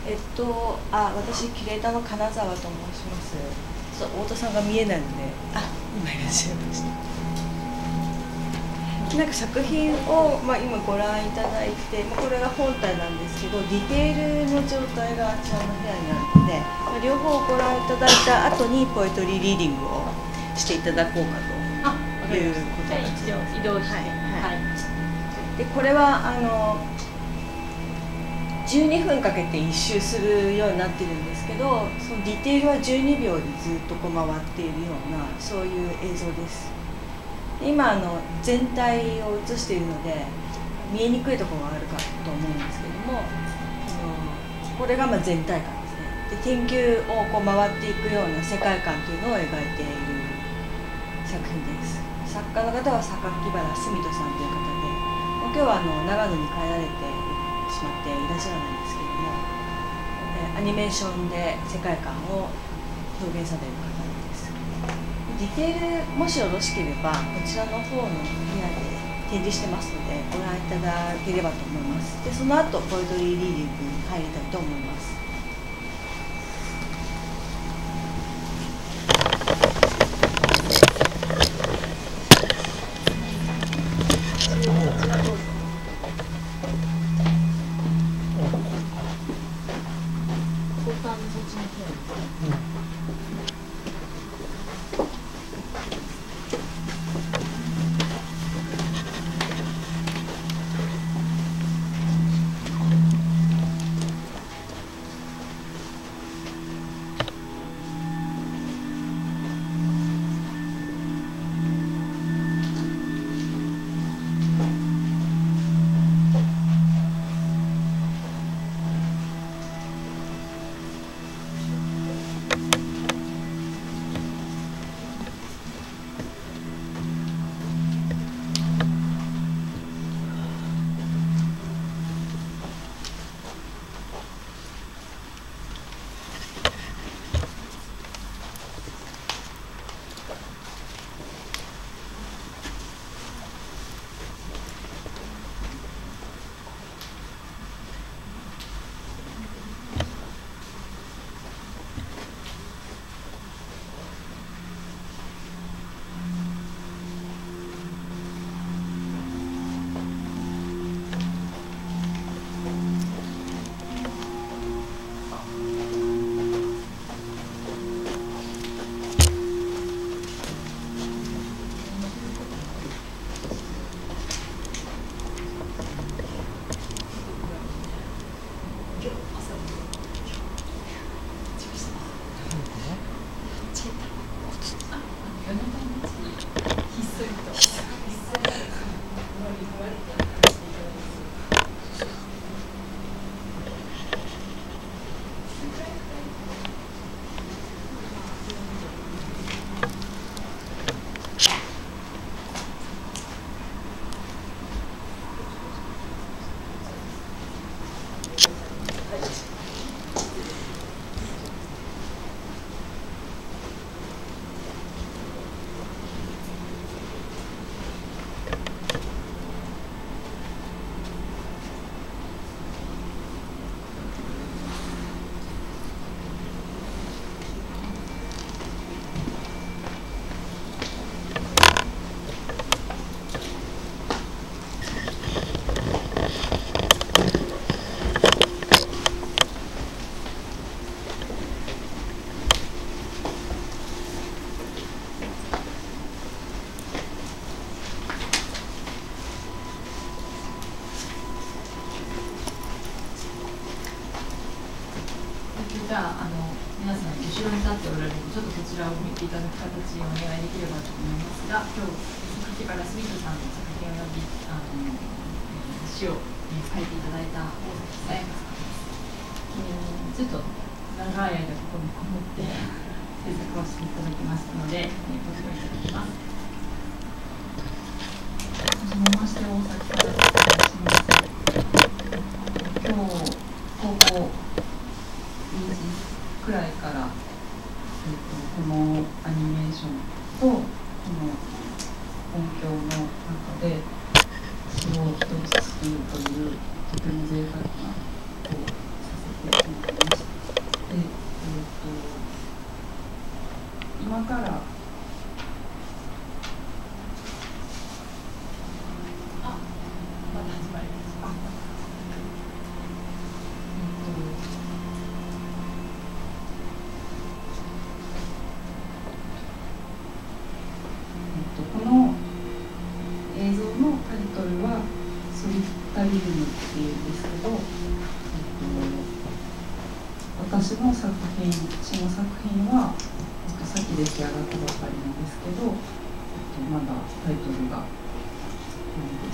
私キュレーターの金沢と申します。太田さんが見えないので、今いらっしゃいました。なんか作品を、今ご覧いただいて、これが本体なんですけど、ディテールの状態があちらの部屋にあるので、両方ご覧いただいた後にポエトリーリーディングをしていただこうかということです。 一応移動して、 でこれは12分かけて1周するようになってるんですけど、そのディテールは12秒でずっとこう回っているようなそういう映像です。今全体を映しているので見えにくいところがあるかと思うんですけども、これが全体感ですね。で天球をこう回っていくような世界観というのを描いている作品です。作家の方は榊原澄人さんという方で、今日は長野に帰られてしまっていらっしゃらないんですけれども、アニメーションで世界観を表現される方です。ディテールもしよろしければこちらの方の部屋で展示してますのでご覧いただければと思います。でその後ポエトリーリーディングに入りたいと思います。 じゃあ、皆さん後ろに立っておられるちょっとこちらを見ていただく形にお願いできればと思いますが、今日榊原澄人さんの作品を読み詩を書いていただいた大崎さやかさんです。ちょっと長い間ここにこもって制作をしていただきましたので、ご披露いただきます。はじめまして、大崎からお願いします。今日高校2時くらいから、このアニメーションとこの音響の中で詩を一つ作るというとても贅沢なことをさせ今からこの映像のタイトルは「ソリタリズム」っていうんですけど、私の作品、詩の作品はさっき出来上がったばかりなんですけど、まだタイトルがないです。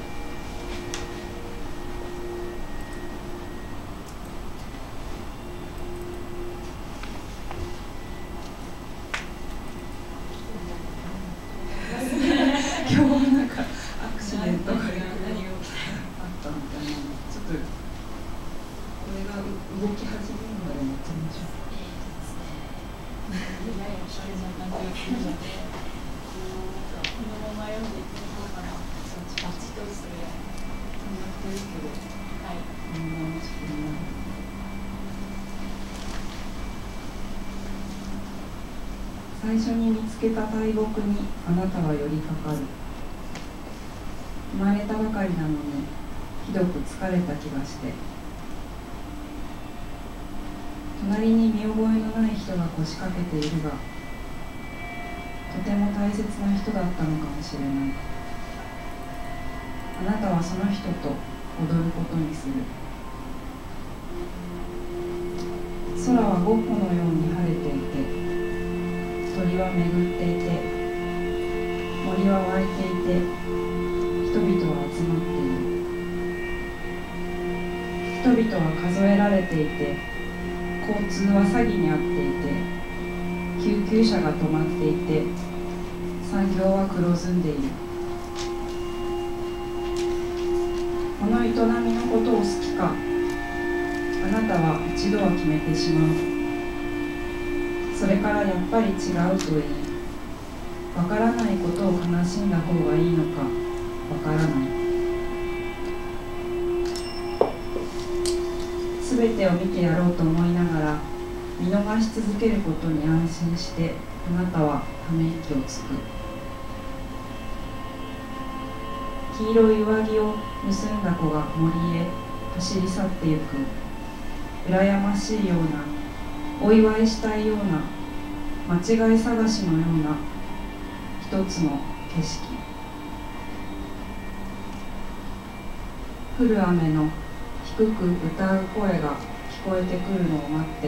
今日はなんかアクシデントがあったみたいなので、ちょっとこれが動き始めるまで待ちましょう。 ややおしゃれな感じがするので、このまま読んでいただこうかな。バチッとするように。はい。 最初に見つけた大木にあなたは寄りかかる。生まれたばかりなのにひどく疲れた気がして、隣に見覚えのない人が腰掛けているが、とても大切な人だったのかもしれない。あなたはその人と踊ることにする。空はゴッホのように晴れていて、鳥は巡っていて、森は湧いていて、人々は集まっている。人々は数えられていて、交通は詐欺にあっていて、救急車が止まっていて、産業は黒ずんでいる。この営みのことを好きか、あなたは一度は決めてしまう。それからやっぱり違うと言い、わからないことを悲しんだ方がいいのかわからない。すべてを見てやろうと思いながら見逃し続けることに安心して、あなたはため息をつく。黄色い上着を盗んだ子が森へ走り去ってゆく。羨ましいような、お祝いしたいような、間違い探しのような一つの景色。降る雨の低く歌う声が聞こえてくるのを待って、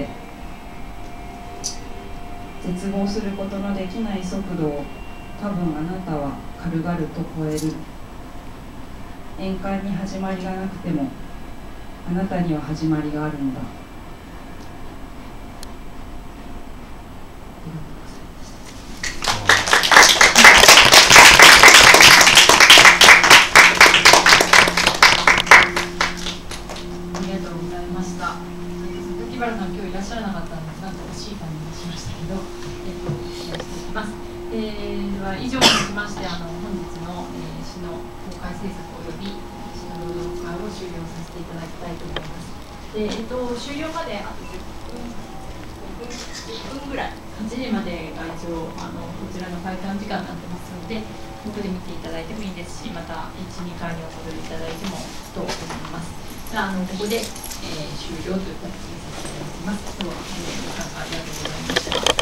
絶望することのできない速度を多分あなたは軽々と超える。宴会に始まりがなくても、あなたには始まりがあるんだ。 木原さん、今日いらっしゃらなかったので、なんか惜しい感じがしましたけど、お伝えしていきます。では、以上にしまして、本日の、詩の公開制作および詩の朗読会を終了させていただきたいと思います。で、終了まであと10分ぐらい、8時までが一応こちらの会館時間になってますので、ここで見ていただいてもいいですし、また1、2回にお戻りいただいてもと思います。ここで、終了という形にさせていただきます。今日はご参加ありがとうございました。